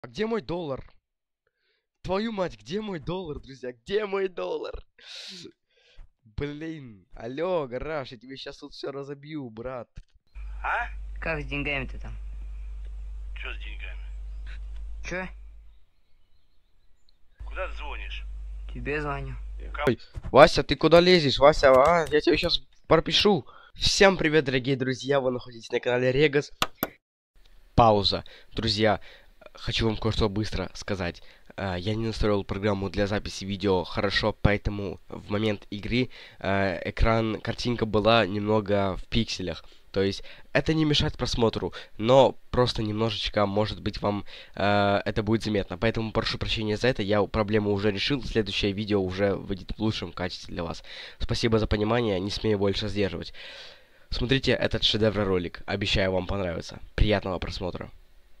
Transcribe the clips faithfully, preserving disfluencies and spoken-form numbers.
А где мой доллар? Твою мать, где мой доллар, друзья? Где мой доллар? Блин, алло, гараж, я тебе сейчас тут все разобью, брат. А? Как с деньгами-то там? Что с деньгами? Чё? Куда ты звонишь? Тебе звоню. Ой, Вася, ты куда лезешь, Вася? А, я тебе сейчас пропишу. Всем привет, дорогие друзья, вы находитесь на канале Регас. Пауза. Друзья, хочу вам кое-что быстро сказать. Uh, я не настроил программу для записи видео хорошо, поэтому в момент игры uh, экран, картинка была немного в пикселях. То есть это не мешает просмотру, но просто немножечко, может быть, вам uh, это будет заметно. Поэтому прошу прощения за это, я проблему уже решил. Следующее видео уже выйдет в лучшем качестве для вас. Спасибо за понимание, не смею больше сдерживать. Смотрите этот шедевр ролик, обещаю, вам понравится. Приятного просмотра.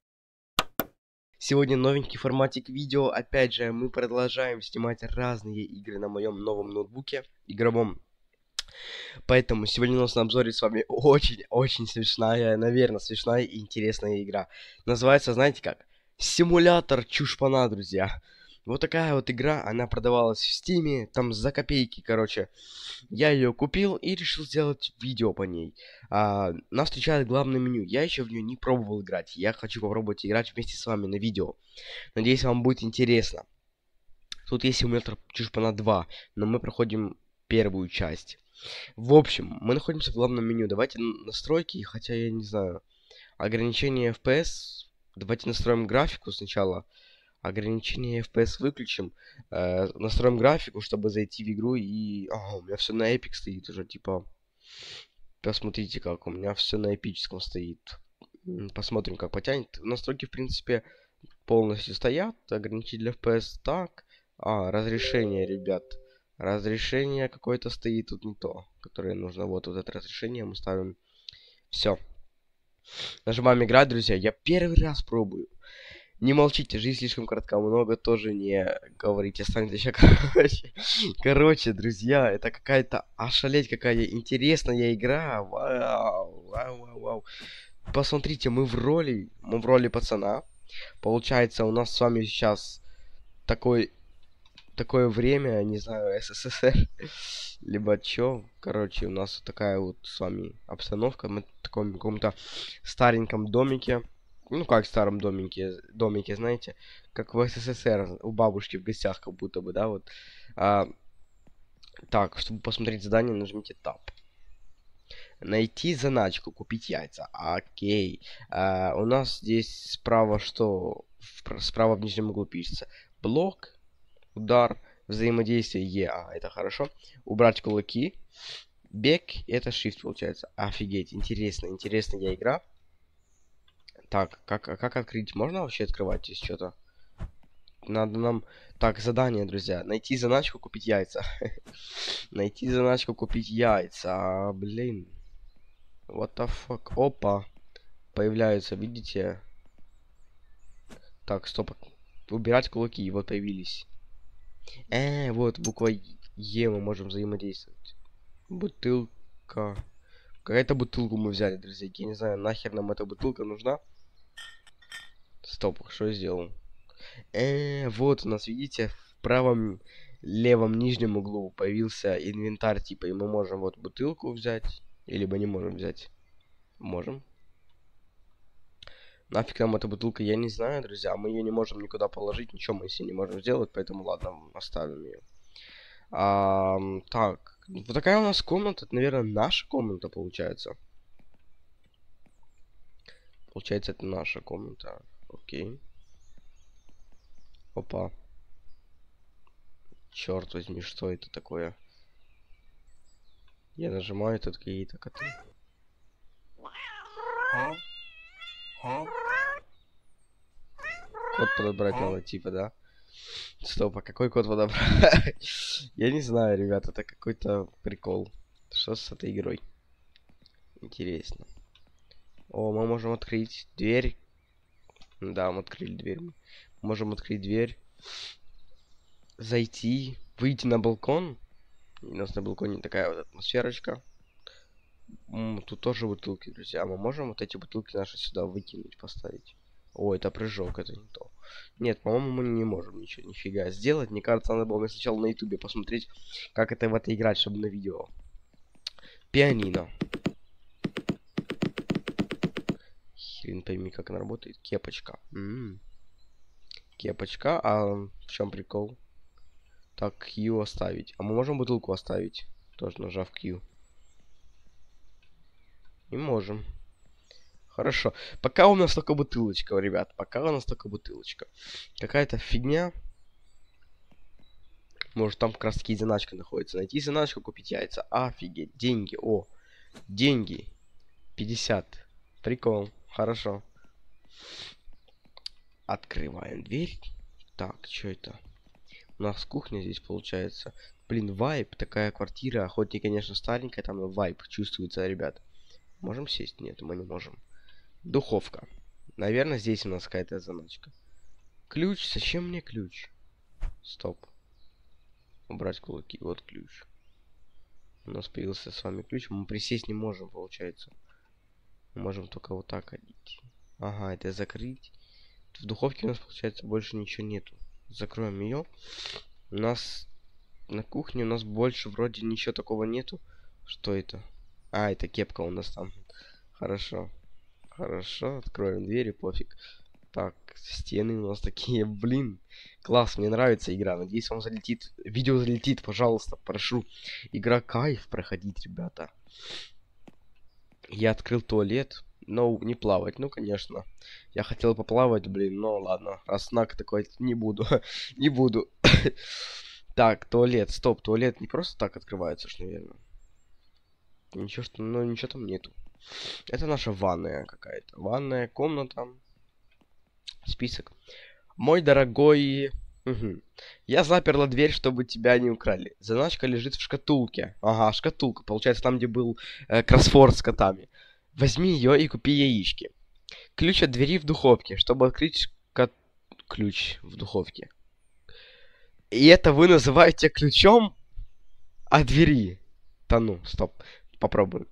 Сегодня новенький форматик видео. Опять же, мы продолжаем снимать разные игры на моем новом ноутбуке игровом. Поэтому сегодня у нас на обзоре с вами очень-очень смешная, наверное, смешная и интересная игра. Называется, знаете как? Симулятор чушпана, друзья. Вот такая вот игра, она продавалась в Стиме, там за копейки, короче. Я ее купил и решил сделать видео по ней. А, нас встречает главное меню. Я еще в нее не пробовал играть. Я хочу попробовать играть вместе с вами на видео. Надеюсь, вам будет интересно. Тут есть симулятор чушпана два, но мы проходим первую часть. В общем, мы находимся в главном меню. Давайте настройки, хотя я не знаю. Ограничение эф пи эс. Давайте настроим графику сначала. Ограничение эф пи эс выключим. Э, настроим графику, чтобы зайти в игру и... А, у меня все на Epic стоит уже, типа... Посмотрите, как у меня все на эпическом стоит. Посмотрим, как потянет. Настройки, в принципе, полностью стоят. Ограничитель эф пи эс так. А, разрешение, ребят. Разрешение какое-то стоит тут не то, которое нужно. Вот, вот это разрешение мы ставим. Все. Нажимаем играть, друзья. Я первый раз пробую. Не молчите, жизнь слишком коротка, много тоже не говорите. Останется еще, короче. Короче, друзья, это какая-то ошалеть, какая интересная игра. Вау, вау, вау, вау. Посмотрите, мы в роли, мы в роли пацана. Получается, у нас с вами сейчас такой, такое время, не знаю, эс эс эс эр, либо чё. Короче, у нас такая вот с вами обстановка. Мы в таком каком-то стареньком домике. Ну, как в старом домике, домике, знаете, как в эс эс эс эр у бабушки в гостях, как будто бы, да, вот. А, так, чтобы посмотреть задание, нажмите Tab. Найти заначку, купить яйца. Окей. А, у нас здесь справа что? Справа в нижнем углу пишется. Блок, удар, взаимодействие Е. А, это хорошо. Убрать кулаки. Бег, это shift получается. Офигеть, интересно, интересная игра. Так, как, как открыть? Можно вообще открывать здесь что-то? Надо нам... Так, задание, друзья. Найти заначку, купить яйца. Найти заначку, купить яйца. Блин. What the fuck? Опа. Появляются, видите? Так, стоп. Убирать кулаки. Вот появились. Э, вот буква Е мы можем взаимодействовать. Бутылка. Какая-то бутылку мы взяли, друзья. Я не знаю, нахер нам эта бутылка нужна. Стоп, что я сделал? Э, вот у нас, видите, в правом левом нижнем углу появился инвентарь, типа, и мы можем вот бутылку взять, либо не можем взять. Можем. Нафиг нам эта бутылка, я не знаю, друзья. Мы ее не можем никуда положить, ничего мы себе не можем сделать, поэтому ладно, оставим ее. А, так, вот такая у нас комната, это, наверное, наша комната получается. Получается, это наша комната. Окей. Опа. Черт возьми, что это такое? Я нажимаю, тут какие-то коты. А? А? Код подобрать надо, типа, да? Стоп, а какой код подобрать? Я не знаю, ребят, это какой-то прикол. Что с этой игрой? Интересно. О, мы можем открыть дверь. Да, мы открыли дверь. Можем открыть дверь. Зайти. Выйти на балкон. У нас на балконе такая вот атмосферочка. М, тут тоже бутылки, друзья. Мы можем вот эти бутылки наши сюда выкинуть, поставить. Ой, это прыжок, это не то. Нет, по-моему, мы не можем ничего, нифига сделать. Мне кажется, надо было мне сначала на ютубе посмотреть, как это в это играть, чтобы на видео. Пианино. Хрен пойми, как она работает. Кепочка. М-м. Кепочка. А в чем прикол? Так, Q оставить. А мы можем бутылку оставить? Тоже нажав Q. Не можем. Хорошо. Пока у нас только бутылочка, ребят. Пока у нас только бутылочка. Какая-то фигня. Может, там как раз таки заначка находится. Найти заначку, купить яйца. Офигеть. Деньги. О. Деньги. пятьдесят. Прикол. Хорошо. Открываем дверь. Так, что это? У нас кухня здесь получается. Блин, вайп. Такая квартира. Хоть и, конечно, старенькая, там вайп чувствуется, ребят. Можем сесть? Нет, мы не можем. Духовка. Наверное, здесь у нас какая-то заначка. Ключ. Зачем мне ключ? Стоп. Убрать кулаки. Вот ключ. У нас появился с вами ключ. Мы присесть не можем, получается. Мы можем только вот так ходить. Ага, это закрыть. В духовке у нас, получается, больше ничего нету. Закроем ее. У нас на кухне у нас больше вроде ничего такого нету. Что это? А, это кепка у нас там. Хорошо. Хорошо, откроем двери, пофиг. Так, стены у нас такие, блин. Класс, мне нравится игра. Надеюсь, вам залетит. Видео залетит, пожалуйста, прошу. Игра кайф проходить, ребята. Я открыл туалет. Но не плавать, ну, конечно. Я хотел поплавать, блин, но ладно. Раз знак такой, не буду. Не буду. Так, туалет, стоп, туалет не просто так открывается, ж, наверное. Ничего, что, ну, ничего там нету. Это наша ванная какая-то. Ванная комната. Список. Мой дорогой... Угу. Я заперла дверь, чтобы тебя не украли. Заначка лежит в шкатулке. Ага, шкатулка. Получается, там, где был э, кроссворд с котами. Возьми ее и купи яички. Ключ от двери в духовке, чтобы открыть кот... ключ в духовке. И это вы называете ключом от двери? Да ну, стоп. Попробуем.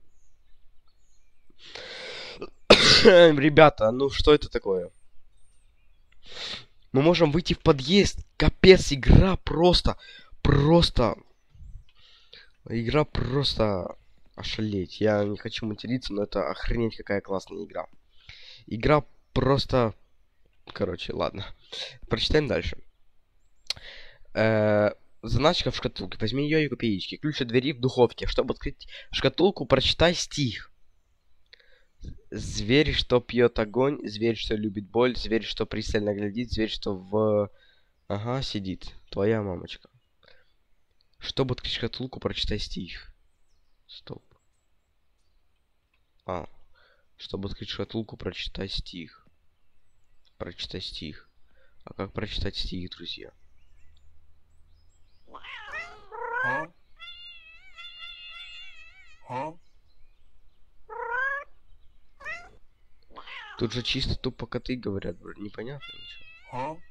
Ребята, ну что это такое? Мы можем выйти в подъезд. Капец, игра просто... Просто... Игра просто... Ошалеть. Я не хочу материться, но это охренеть какая классная игра. Игра просто... Короче, ладно. Прочитаем дальше. Э-э- заначка в шкатулке. Возьми ее и купи яички. Ключ от двери в духовке. Чтобы открыть шкатулку, прочитай стих. Зверь, что пьет огонь. Зверь, что любит боль. Зверь, что пристально глядит. Зверь, что в... Ага, сидит. Твоя мамочка. Чтобы открыть шкатулку, прочитай стих. Стоп. А. Чтобы открыть шкатулку, прочитай стих. Прочитай стих. А как прочитать стих, друзья? Huh? Huh? Тут же чисто тупо коты говорят, бро. Непонятно ничего. Huh?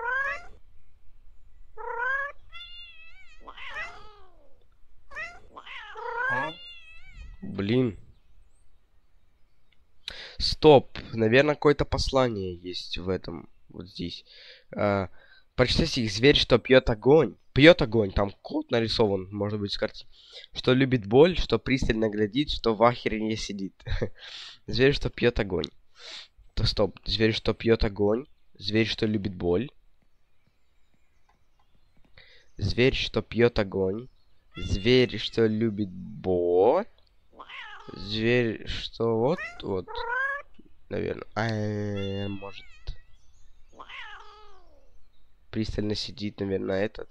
Huh? Блин. Стоп. Наверное, какое-то послание есть в этом. Вот здесь. А, прочитай стих. Зверь, что пьет огонь. Пьет огонь. Там кот нарисован, может быть, с картины. Что любит боль, что пристально глядит, что в ахере сидит. Зверь, что пьет огонь. То стоп. Зверь, что пьет огонь. Зверь, что любит боль. Зверь, что пьет огонь. Зверь, что любит боль. Зверь, что вот, вот. Наверное. А, может. Пристально сидит, наверное, этот.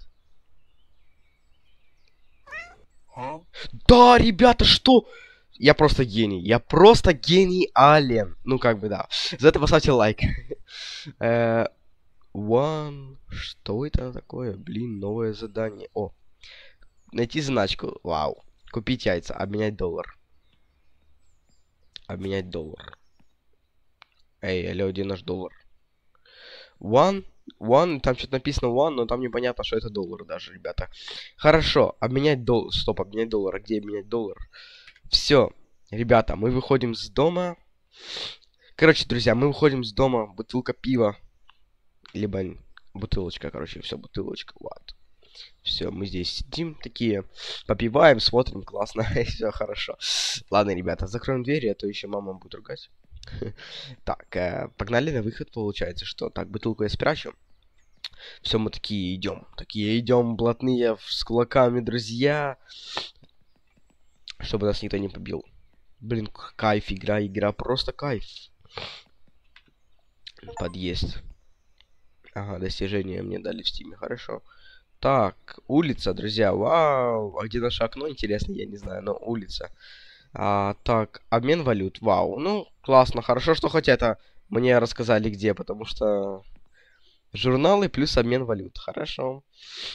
Huh? Да, ребята, что? Я просто гений. Я просто гениален. Ну, как бы, да. За это поставьте лайк. Э, One. Что это такое? Блин, новое задание. О. Найти заначку. Вау. Купить яйца. Обменять доллар. Обменять доллар. Эй, алло, где наш доллар? One. One. Там что-то написано one, но там непонятно, что это доллар даже, ребята. Хорошо. Обменять доллар. Стоп, обменять доллар. А где обменять доллар? Все. Ребята, мы выходим с дома. Короче, друзья, мы выходим с дома, бутылка пива. Либо бутылочка, короче, все, бутылочка, вот. Все, мы здесь сидим такие, попиваем, смотрим, классно, и все хорошо. Ладно, ребята, закроем двери, а то еще мама будет ругать. Так, э, погнали на выход, получается, что так, бутылку я спрячу. Все, мы такие идем, такие идем блатные с кулаками, друзья, чтобы нас никто не побил. Блин, кайф, игра, игра, просто кайф. Подъезд. Ага, достижения мне дали в стиме, хорошо. Так, улица, друзья, вау. А где наше окно, интересно, я не знаю, но улица. А, так, обмен валют, вау. Ну, классно, хорошо, что хоть это мне рассказали где, потому что журналы плюс обмен валют, хорошо.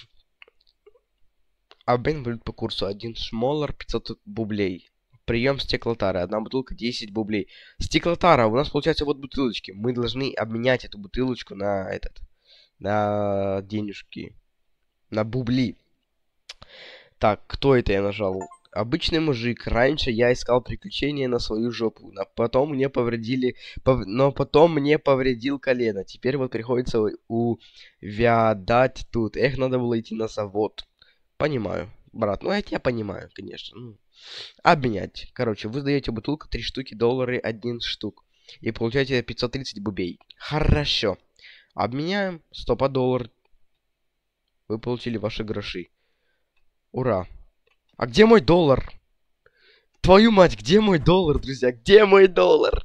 Обмен валют по курсу один шмоллар пятьсот бублей. Прием стеклотары, одна бутылка десять бублей. Стеклотара, у нас получается вот бутылочки. Мы должны обменять эту бутылочку на этот, на денежки. На бубли. Так, кто это я нажал? Обычный мужик. Раньше я искал приключения на свою жопу. Но потом мне повредили... Пов... Но потом мне повредил колено. Теперь вот приходится увядать тут. Эх, надо было идти на завод. Понимаю, брат. Ну, это я понимаю, конечно. Ну, обменять. Короче, вы сдаете бутылку три штуки, доллары один штук. И получаете пятьсот тридцать бубей. Хорошо. Обменяем. сто по доллар. Вы получили ваши гроши. Ура. А где мой доллар? Твою мать, где мой доллар, друзья? Где мой доллар?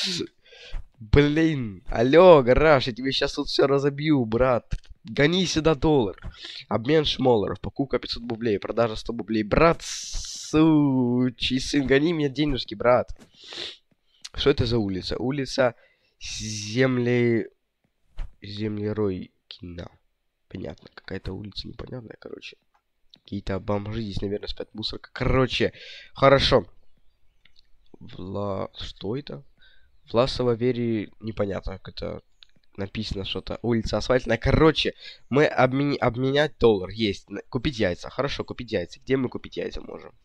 Блин. Алло, гараж, я тебе сейчас тут все разобью, брат. Гони сюда доллар. Обмен шмолларов. Покупка пятьсот бублей. Продажа сто бублей. Брат, сучий сын, гони мне денежки, брат. Что это за улица? Улица Земли... Землеройкина. Понятно, какая-то улица непонятная, короче. Какие-то бомжи здесь, наверное, спят, мусорка. Короче, хорошо. Вла... Что это? Власова Вери... Непонятно, как это написано что-то. Улица асфальтная. Короче, мы обмен... обменять доллар. Есть. Купить яйца. Хорошо, купить яйца. Где мы купить яйца можем?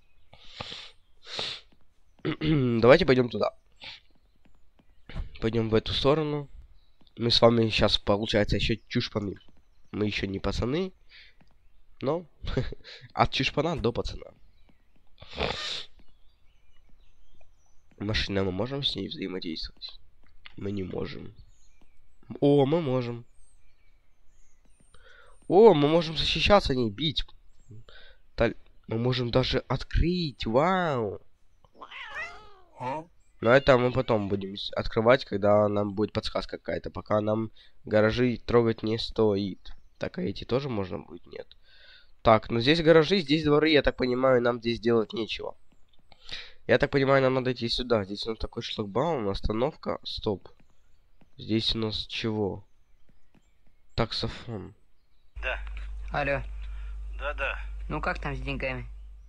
Давайте пойдем туда. Пойдем в эту сторону. Мы с вами сейчас, получается, еще чушпаны. Мы еще не пацаны, но от чушпана до пацана. Машина, мы можем с ней взаимодействовать? Мы не можем. О, мы можем. О, мы можем защищаться, не бить. Мы можем даже открыть. Вау. Но это мы потом будем открывать, когда нам будет подсказка какая-то. Пока нам гаражи трогать не стоит. Так, а эти тоже можно будет? Нет. Так, ну здесь гаражи, здесь дворы, я так понимаю, нам здесь делать нечего. Я так понимаю, нам надо идти сюда. Здесь у нас такой шлагбаум, остановка. Стоп. Здесь у нас чего? Таксофон. Да, Алло, да-да. ну как там с деньгами?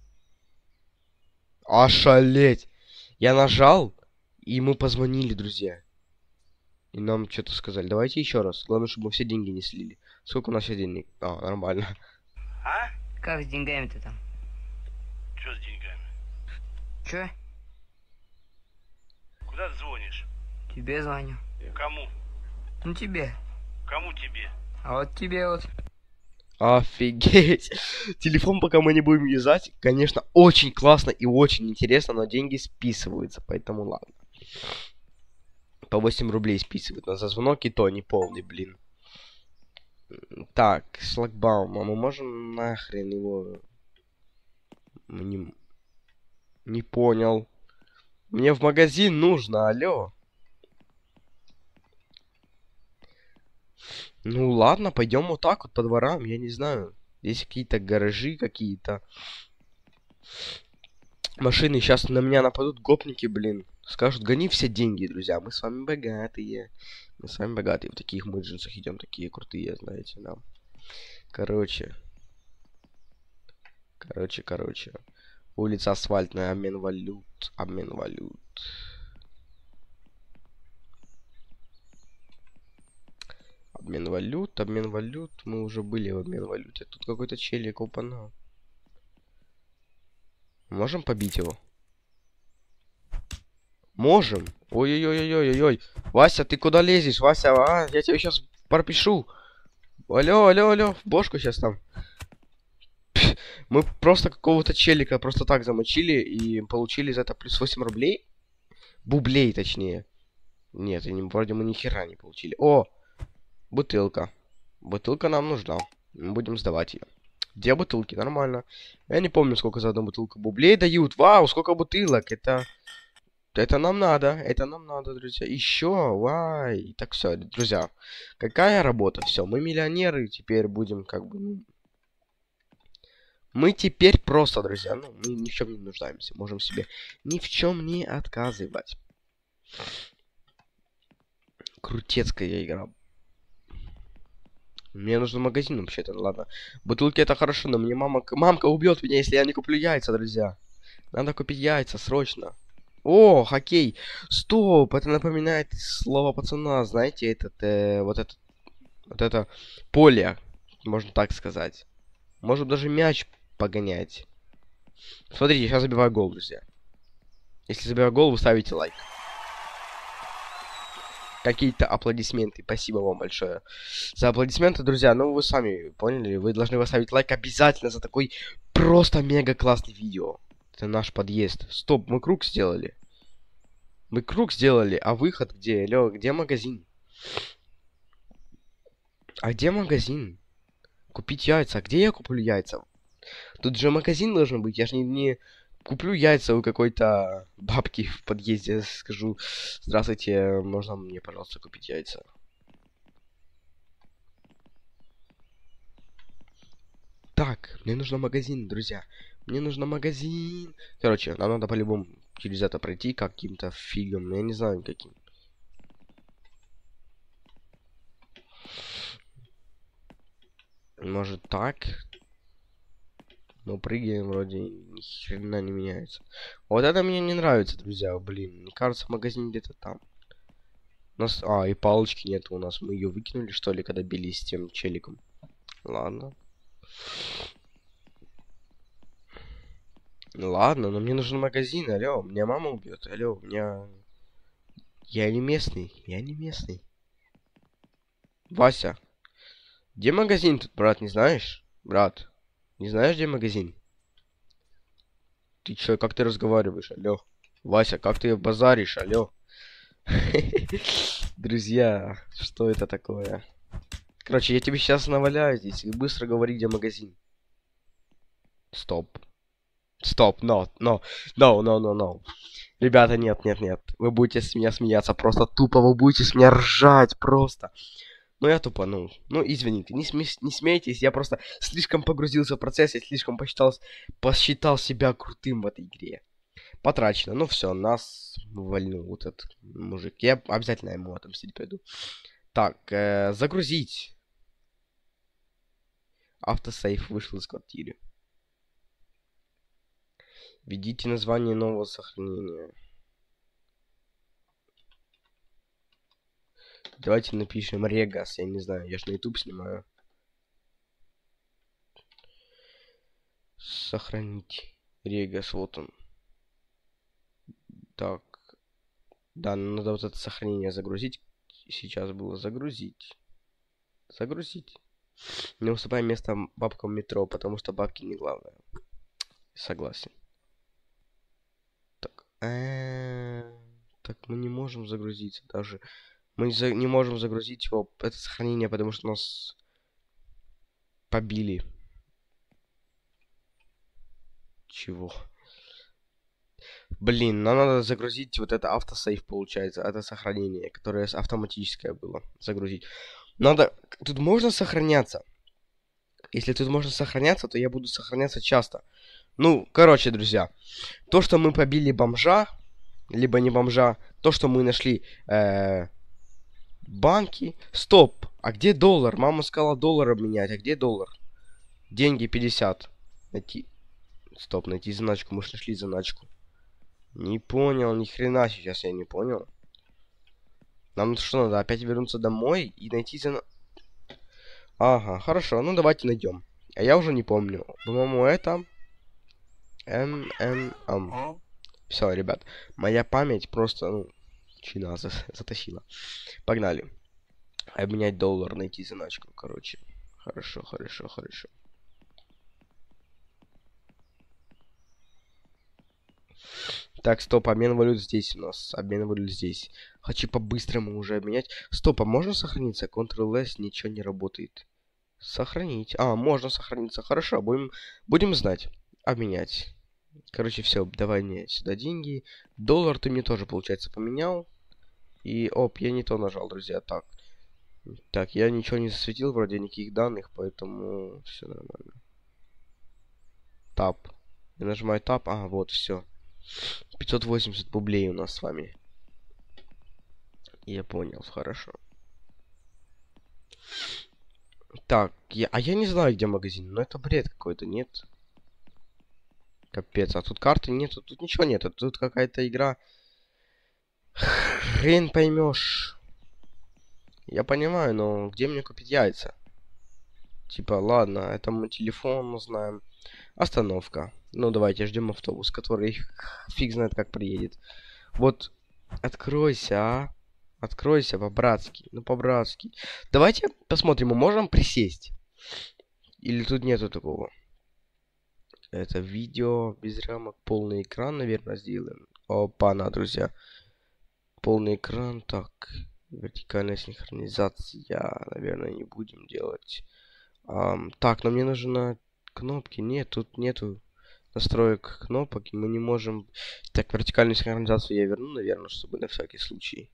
Ошалеть! Я нажал, и мы позвонили, друзья. И нам что-то сказали. Давайте еще раз. Главное, чтобы мы все деньги не слили. Сколько у нас сейчас денег? А, нормально. А? Как с деньгами-то там? Чё с деньгами? Чё? Куда ты звонишь? Тебе звоню. Кому? Ну тебе. Кому тебе? А вот тебе вот. Офигеть. Телефон, пока мы не будем юзать, конечно, очень классно и очень интересно, но деньги списываются, поэтому ладно. По восемь рублей списывают, но за звонок и то не полный, блин. Так, шлагбаум, а мы можем нахрен его... Не... не понял. Мне в магазин нужно, алло. Ну ладно, пойдем вот так вот по дворам, я не знаю. Здесь какие-то гаражи какие-то. Машины сейчас на меня нападут, гопники, блин. Скажут, гони все деньги, друзья. Мы с вами богатые. Мы с вами богатые. В таких мы джинсах идем, такие крутые, знаете, да. Короче. Короче, короче. Улица асфальтная, обмен валют. Обмен валют. Обмен валют, обмен валют. Мы уже были в обмен валюте. Тут какой-то челик, опана. Можем побить его? Можем. Ой-ой-ой-ой-ой-ой. Вася, ты куда лезешь? Вася, а, я тебе сейчас пропишу. Алло, алло, алло, в бошку сейчас там. Пф, мы просто какого-то челика просто так замочили и получили за это плюс восемь рублей. Бублей, точнее. Нет, и не, вроде мы ни хера не получили. О, бутылка. Бутылка нам нужна. Мы будем сдавать ее. Где бутылки? Нормально. Я не помню, сколько за одну бутылку бублей дают. Вау, сколько бутылок. Это... Это нам надо. Это нам надо, друзья. Еще. Вай. Так, все, друзья. Какая работа? Все, мы миллионеры. Теперь будем как бы... Ну... Мы теперь просто, друзья. Ну, мы ни в чем не нуждаемся. Можем себе ни в чем не отказывать. Крутецкая игра. Мне нужен магазин вообще-то, ладно. Бутылки это хорошо, но мне мама... Мамка убьет меня, если я не куплю яйца, друзья. Надо купить яйца, срочно. О, хоккей. Стоп, это напоминает слово пацана, знаете, этот, э, вот это, вот это поле, можно так сказать. Может даже мяч погонять. Смотрите, сейчас забиваю гол, друзья. Если забиваю гол, вы ставите лайк. Какие-то аплодисменты. Спасибо вам большое за аплодисменты, друзья. Ну, вы сами поняли. Вы должны поставить лайк обязательно за такой просто мега классный видео. Это наш подъезд. Стоп, мы круг сделали. Мы круг сделали, а выход где? Алло, где магазин? А где магазин? Купить яйца. А где я куплю яйца? Тут же магазин должен быть. Я же не, не куплю яйца у какой-то бабки в подъезде. Скажу, здравствуйте, можно мне, пожалуйста, купить яйца? Так, мне нужен магазин, друзья. Мне нужен магазин. Короче, нам надо по-любому через это пройти каким-то фигом. Я не знаю, каким. Может так? Мы прыгаем, вроде ни хрена не меняется. Вот это мне не нравится, друзья. Блин, мне кажется, магазин где-то там. У нас... А, и палочки нет у нас. Мы ее выкинули, что ли, когда били с тем челиком. Ладно. Ладно, но мне нужен магазин. Алло, меня мама убьет. Алло, у меня... Я не местный. Я не местный. Вася. Где магазин тут, брат, не знаешь? Брат, не знаешь, где магазин? Ты чё, как ты разговариваешь? Алло. Вася, как ты базаришь? Алло. Друзья, что это такое? Короче, я тебе сейчас наваляю здесь. И быстро говори, где магазин. Стоп. Стоп, no, no, no, no, no, no. Ребята, нет, нет, нет. Вы будете с меня смеяться. Просто тупо вы будете с меня ржать. Просто. Ну, я тупо, ну, ну, извините, не, сме не смейтесь, я просто слишком погрузился в процесс, я слишком посчитал, посчитал себя крутым в этой игре. Потрачено, ну все, нас вольнул вот этот мужик, я обязательно ему отомстить пойду. Так, э, загрузить. Автосейв вышел из квартиры. Введите название нового сохранения. Давайте напишем Регас, я не знаю, я же на YouTube снимаю. Сохранить. Регас, вот он. Так. Да, надо вот это сохранение загрузить. Сейчас было загрузить. Загрузить. Не уступаем место бабкам в метро, потому что бабки не главное. Согласен. Так. Э-э-э, так мы не можем загрузиться даже. Мы не можем загрузить его, это сохранение, потому что нас побили. Чего? Блин, нам надо загрузить вот это автосейв, получается. Это сохранение, которое автоматическое было. Загрузить. Надо... Тут можно сохраняться. Если тут можно сохраняться, то я буду сохраняться часто. Ну, короче, друзья. То, что мы побили бомжа, либо не бомжа, то, что мы нашли... Э банки. Стоп. А где доллар? Мама сказала доллар обменять. А где доллар? Деньги пятьдесят. Найти. Стоп, найти заначку. Мы же нашли заначку. Не понял, ни хрена сейчас я не понял. Нам что надо? Опять вернуться домой и найти зана... Ага, хорошо. Ну давайте найдем. А я уже не помню. По-моему, это... М М М. Все, ребят. Моя память просто, ну... Чина за- затащила. Погнали. Обменять доллар, найти заначку, короче. Хорошо, хорошо, хорошо. Так, стоп, обмен валют здесь у нас. Обмен валют здесь. Хочу по-быстрому уже обменять. Стоп, а можно сохраниться? Ctrl-S, ничего не работает. Сохранить. А, можно сохраниться. Хорошо, будем, будем знать. Обменять. Короче, все, давай мне сюда деньги. Доллар ты мне тоже, получается, поменял. И, оп, я не то нажал, друзья. Так. Так, я ничего не засветил, вроде никаких данных, поэтому все нормально. Тап. Я нажимаю тап. А, вот, все. пятьсот восемьдесят рублей у нас с вами. Я понял, хорошо. Так, я, а я не знаю, где магазин, но это бред какой-то, нет? Капец, а тут карты нету, тут ничего нету, тут какая-то игра. Хрен поймешь. Я понимаю, но где мне купить яйца? Типа, ладно, это мой телефон, мы знаем. Остановка. Ну, давайте ждем автобус, который фиг знает как приедет. Вот, откройся, а. Откройся по-братски. Ну, по-братски. Давайте посмотрим, мы можем присесть? Или тут нету такого? Это видео без рамок. Полный экран, наверное, сделаем. Опа-на, друзья. Полный экран. Так. Вертикальная синхронизация. Наверное, не будем делать. Um, так, но мне нужны кнопки. Нет, тут нету настроек кнопок. И мы не можем... Так, вертикальную синхронизацию я верну, наверное, чтобы на всякий случай.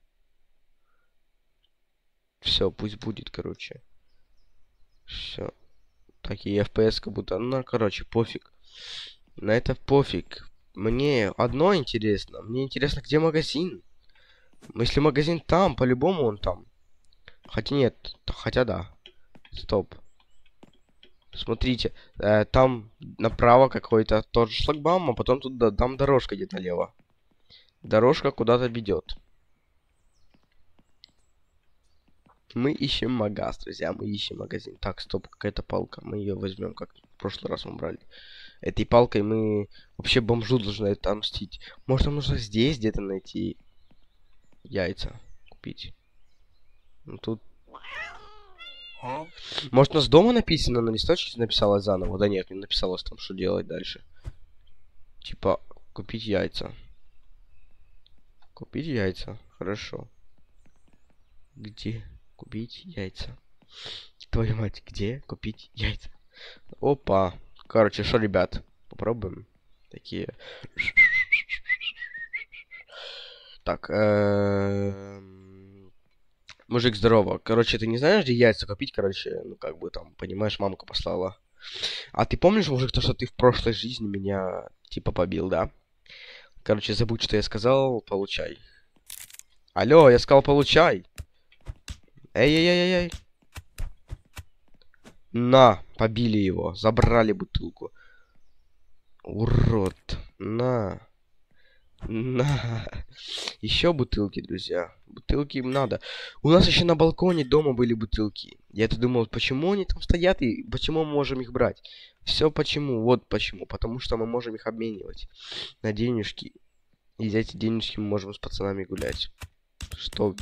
Все, пусть будет, короче. Все. Так, и эф пи эс как будто... Ну, короче, пофиг. На это пофиг. Мне одно интересно. Мне интересно, где магазин. Если магазин там, по-любому он там. Хотя нет. Хотя да. Стоп. Смотрите. Э, там направо какой-то тот же шлагбаум, а потом тут да, там дорожка где-то налево. Дорожка куда-то ведет. Мы ищем магаз, друзья. Мы ищем магазин. Так, стоп, какая-то палка. Мы ее возьмем, как в прошлый раз мы брали. Этой палкой мы вообще бомжу должны отомстить. Может, нам нужно здесь где-то найти яйца купить. Ну, тут... Huh? Может, у нас дома написано, на листочке написалось заново? Да нет, не написалось там, что делать дальше. Типа, купить яйца. Купить яйца. Хорошо. Где купить яйца? Твою мать, где купить яйца? Опа. Короче, что, ребят? Попробуем. Такие. Так, эм, мужик, здорово. Короче, ты не знаешь, где яйца купить? Короче, ну как бы там, понимаешь, мамка послала. А ты помнишь, мужик, то, что ты в прошлой жизни меня типа побил, да? Короче, забудь, что я сказал, получай. Алло, я сказал, получай. Эй-эй-эй-эй. На, побили его, забрали бутылку. Урод. На. На. Еще бутылки, друзья. Бутылки им надо. У нас еще на балконе дома были бутылки. Я-то думал, почему они там стоят и почему мы можем их брать. Все почему. Вот почему. Потому что мы можем их обменивать на денежки. И за эти денежки мы можем с пацанами гулять. Что...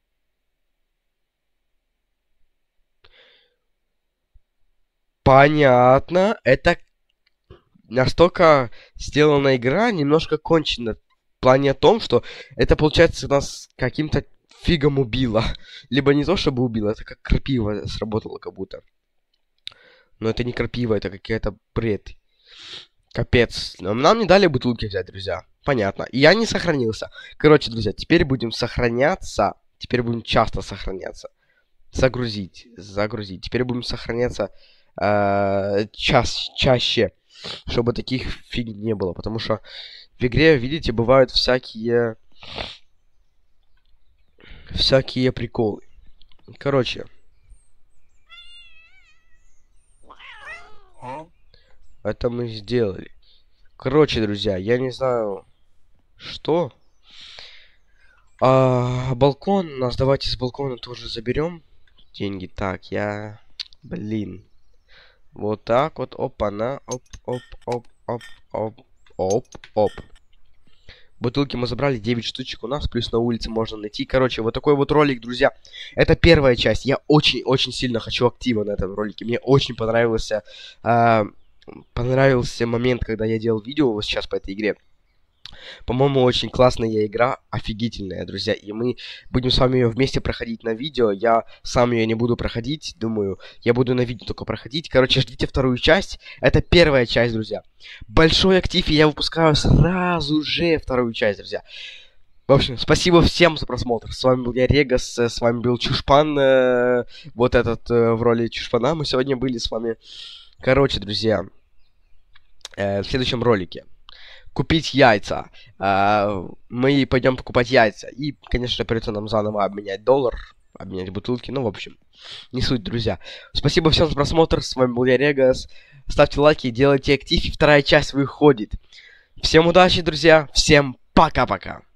Понятно. Это настолько сделана игра, немножко кончена. В плане о том, что это, получается, нас каким-то фигом убило. Либо не то, чтобы убило, это как крапива сработало как будто. Но это не крапива, это какая-то бред. Капец. Нам не дали бутылки взять, друзья. Понятно. И я не сохранился. Короче, друзья, теперь будем сохраняться. Теперь будем часто сохраняться. Загрузить. Загрузить. Теперь будем сохраняться э, час, чаще. Чтобы таких фиг не было. Потому что в игре, видите, бывают всякие... Всякие приколы. Короче. Huh? Это мы сделали. Короче, друзья, я не знаю... Что? А, балкон. У нас давайте с балкона тоже заберем деньги. Так, я... Блин. Вот так вот. Опа-на. Оп, оп, оп, оп, оп, оп, оп. Бутылки мы забрали, девять штучек у нас, плюс на улице можно найти. Короче, вот такой вот ролик, друзья. Это первая часть. Я очень-очень сильно хочу актива на этом ролике. Мне очень понравился, э, понравился момент, когда я делал видео вот сейчас по этой игре. По-моему, очень классная игра, офигительная, друзья. И мы будем с вами ее вместе проходить на видео. Я сам ее не буду проходить, думаю, я буду на видео только проходить. Короче, ждите вторую часть. Это первая часть, друзья. Большой актив, и я выпускаю сразу же вторую часть, друзья. В общем, спасибо всем за просмотр. С вами был я, Регас, с вами был Чушпан, э, вот этот э, в роли Чушпана. Мы сегодня были с вами. Короче, друзья, э, в следующем ролике. Купить яйца. Uh, мы пойдем покупать яйца. И, конечно, придется нам заново обменять доллар, обменять бутылки. Ну, в общем, не суть, друзья. Спасибо всем за просмотр. С вами был я, Регас. Ставьте лайки, делайте актив. И вторая часть выходит. Всем удачи, друзья. Всем пока-пока.